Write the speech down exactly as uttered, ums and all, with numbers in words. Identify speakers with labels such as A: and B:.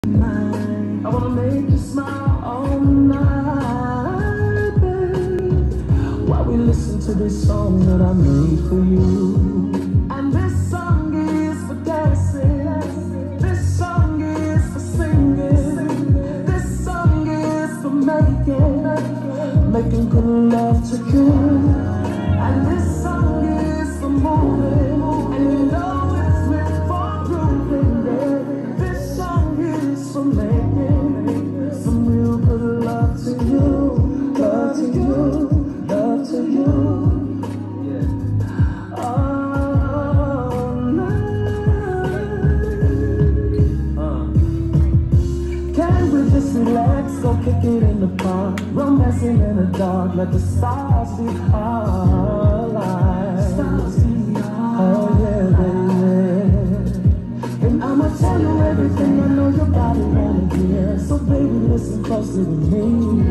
A: I wanna make you smile all night, babe, while we listen to this song that I made for you. And this song is for dancing, this song is for singing, this song is for making, making good love to you. And this song is for moving, and you know it's meant for grooving, yeah. This song is for making some real good love to you, love to you, love to you, yeah. All night. Uh. Can we just relax, go kick it in the park, romancing in the dark, let the stars be our lives. Oh yeah, baby. And I'ma tell you everything I know your body wanna hear. So baby, listen closely to me.